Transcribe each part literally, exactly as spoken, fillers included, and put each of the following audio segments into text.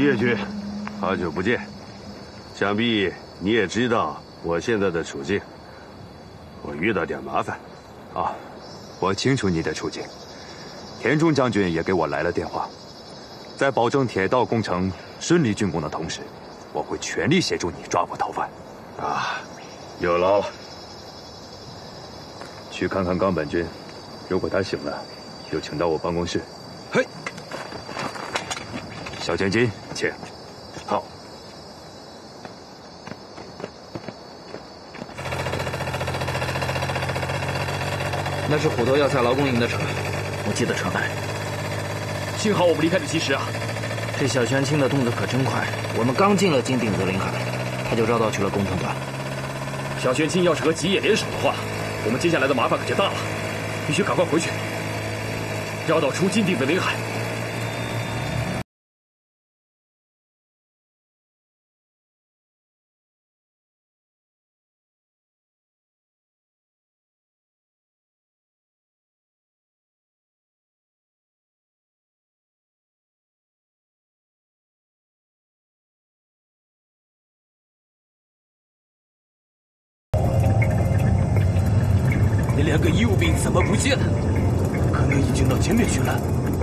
叶军，好久不见。想必你也知道我现在的处境，我遇到点麻烦。 啊，我清楚你的处境。田中将军也给我来了电话，在保证铁道工程顺利竣工的同时，我会全力协助你抓捕逃犯。 啊，有劳了。 去看看冈本君，如果他醒了，就请到我办公室。 嘿， 小千金，请。 好。 那是虎头要塞劳工营的车，我记得车牌。 幸好我们离开的及时啊！ 这小玄清的动作可真快，我们刚进了金顶子领海，他就绕道去了工程段。 小玄清要是和吉野联手的话，我们接下来的麻烦可就大了，必须赶快回去，绕道出金顶子领海。 那两个医务兵怎么不见了？可能已经到前面去了。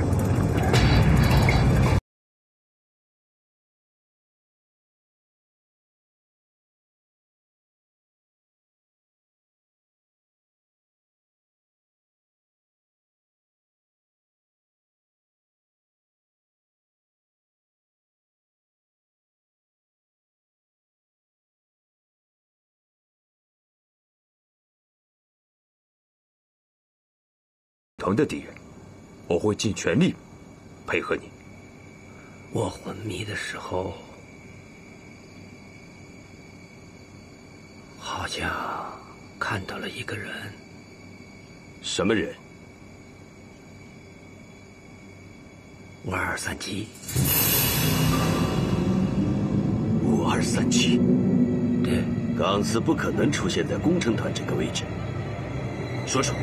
同的敌人，我会尽全力配合你。 我昏迷的时候，好像看到了一个人。 什么人？ 五二三七。五二三七。对， 冈司不可能出现在工程团这个位置。说说。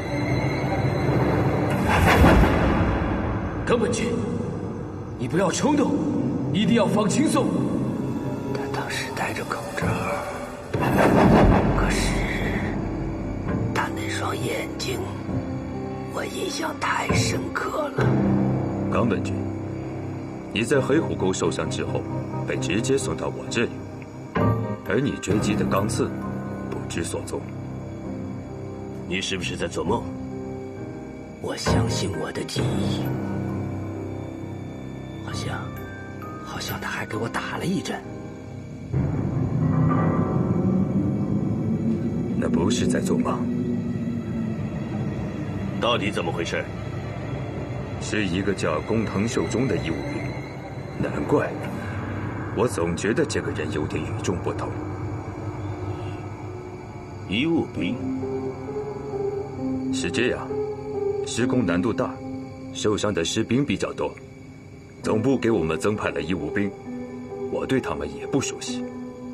冈本君，你不要冲动，一定要放轻松。 他当时戴着口罩，可是他那双眼睛，我印象太深刻了。 冈本君，你在黑虎沟受伤之后，被直接送到我这里，而你追击的冈次不知所踪。 你是不是在做梦？ 我相信我的记忆。好像，好像他还给我打了一针。 那不是在做梦。 到底怎么回事？ 是一个叫工藤秀忠的医务兵。难怪，我总觉得这个人有点与众不同。 医务兵？ 是这样，施工难度大，受伤的士兵比较多。总部给我们增派了医务兵，我对他们也不熟悉。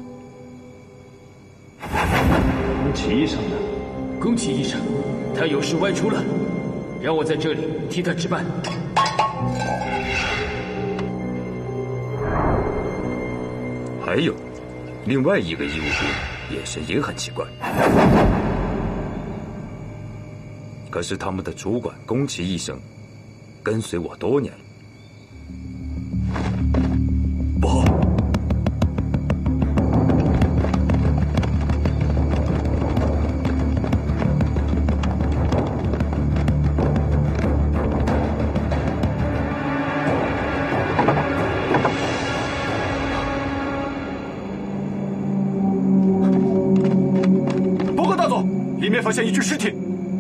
宫崎医生呢？宫崎医生，他有事外出了，让我在这里替他值班。 还有，另外一个医务兵眼神也很奇怪。可是他们的主管宫崎医生跟随我多年了。不好！ 报告大总，里面发现一具尸体。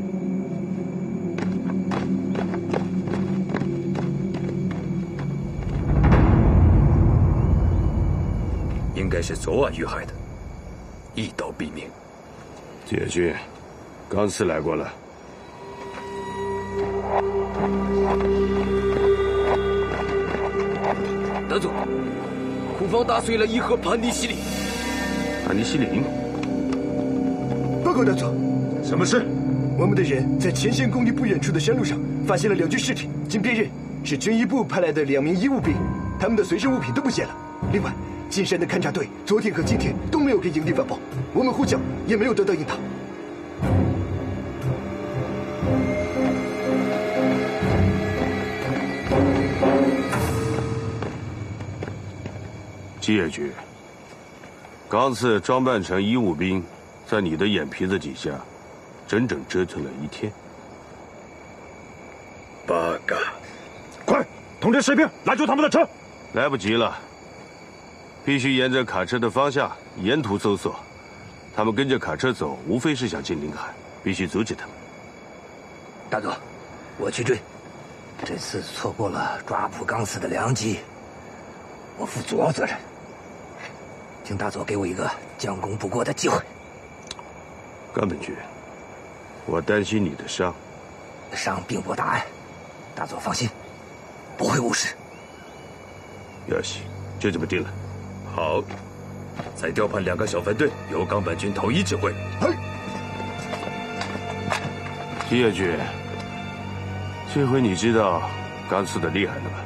应该是昨晚遇害的，一刀毙命。 解军，冈司来过了。 大总，库房打碎了一盒盘尼西林。 盘尼西林？ 报告大总， 什么事？ 我们的人在前线公里不远处的山路上发现了两具尸体，经辨认是军医部派来的两名医务兵。 他们的随身物品都不见了。另外，金山的勘察队昨天和今天都没有给营地发报，我们呼叫也没有得到应答。 吉野君，刚次装扮成医务兵，在你的眼皮子底下，整整折腾了一天。 八嘎！ 快，通知士兵拦住他们的车！ 来不及了，必须沿着卡车的方向沿途搜索。他们跟着卡车走，无非是想进临海，必须阻止他们。 大佐，我去追。这次错过了抓捕刚次的良机，我负主要责任。请大佐给我一个将功补过的机会。 冈本君，我担心你的伤。 伤并不大碍，大佐放心，不会误事。 要西，就这么定了。 好，再调派两个小分队，由冈本君统一指挥。 嘿， 吉野君，这回你知道刚次的厉害了吧？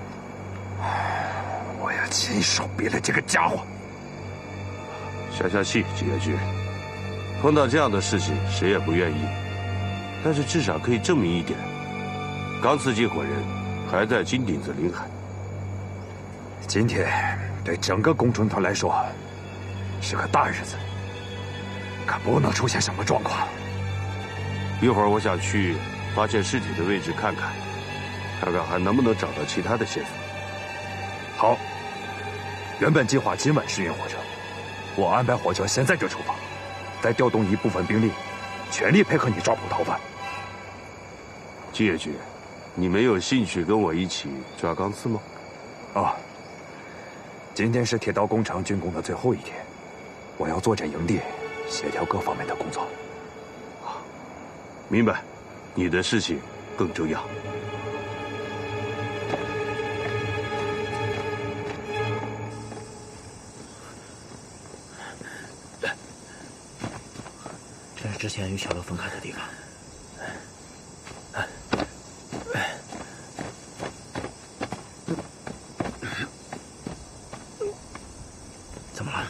我要亲手毙了这个家伙！ 消消气，吉野君。碰到这样的事情，谁也不愿意。但是至少可以证明一点，刚次这伙人还在金顶子临海。 今天对整个工程团来说是个大日子，可不能出现什么状况。 一会儿我想去发现尸体的位置看看，看看还能不能找到其他的线索。 好，原本计划今晚试运火车，我安排火车现在就出发，再调动一部分兵力，全力配合你抓捕逃犯。 吉野君，你没有兴趣跟我一起抓钢刺吗？ 啊，今天是铁道工程竣工的最后一天，我要坐镇营地，协调各方面的工作。 明白，你的事情更重要。 这是之前与小刘分开的地方。怎么了？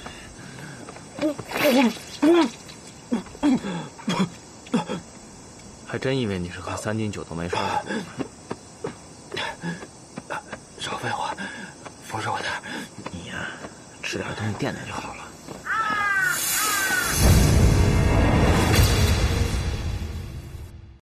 还真以为你是喝三斤酒都没事了。 少废话，扶着我点。 你呀，吃点东西垫垫就好。